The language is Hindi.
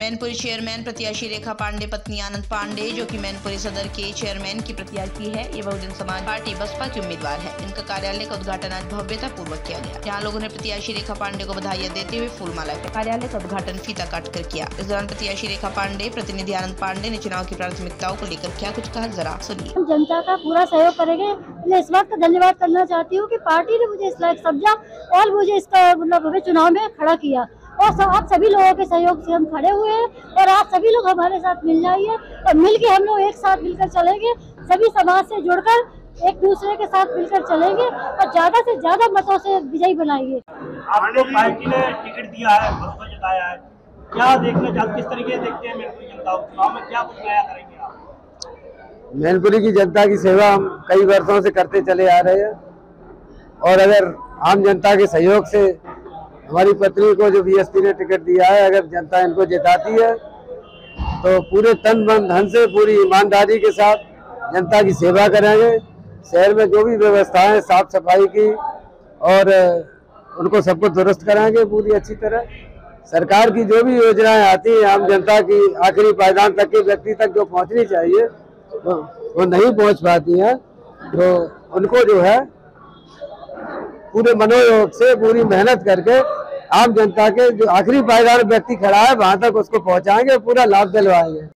मैनपुरी चेयरमैन प्रत्याशी रेखा पांडे पत्नी आनंद पांडे, जो कि मैनपुरी सदर के चेयरमैन की प्रत्याशी है, ये बहुजन समाज पार्टी बसपा की उम्मीदवार है। इनका कार्यालय का उद्घाटन आज भव्यता पूर्वक किया गया, जहाँ लोगों ने प्रत्याशी रेखा पांडे को बधाई देते हुए फूल माला कर कार्यालय का उद्घाटन फीता काट कर किया। इस दौरान प्रत्याशी रेखा पांडे प्रतिनिधि आनंद पांडे ने चुनाव की प्राथमिकताओं को लेकर क्या कुछ कहा, जरा सुनिए। जनता का पूरा सहयोग करेंगे। मैं इस बात का धन्यवाद करना चाहती हूँ कि पार्टी ने मुझे इस लायक समझा और मुझे इसका मतलब चुनाव में खड़ा किया, और आप सभी लोगों के सहयोग से हम खड़े हुए हैं, और आप सभी लोग हमारे साथ मिल जाइए और मिलके हम लोग एक साथ मिलकर चलेंगे। सभी समाज से जुड़कर एक दूसरे के साथ मिलकर चलेंगे और ज्यादा से ज्यादा मतों से विजयी बनाएंगे। आपको पार्टी ने टिकट दिया है, भरोसा जताया है, क्या देखना चाहते, किस तरीके से देखते हैं मैनपुरी जनता को, चुनाव में क्या कुछ नया करेंगे आप? मैनपुरी की जनता की सेवा हम कई वर्षों से करते चले आ रहे हैं, और अगर आम जनता के सहयोग से हमारी पत्नी को जो बीएसपी ने टिकट दिया है, अगर जनता इनको जिताती है तो पूरे तन मन धन से पूरी ईमानदारी के साथ जनता की सेवा करेंगे। शहर में जो भी व्यवस्थाएं साफ सफाई की और उनको सबको दुरुस्त कराएंगे पूरी अच्छी तरह। सरकार की जो भी योजनाएं आती हैं आम जनता की आखिरी पायदान तक के व्यक्ति तक जो पहुंचनी चाहिए वो नहीं पहुंच पाती हैं, तो उनको जो है पूरे मनोयोग से पूरी मेहनत करके आम जनता के जो आखिरी पायदान व्यक्ति खड़ा है वहां तक उसको पहुंचाएंगे, पूरा लाभ दिलवाएंगे।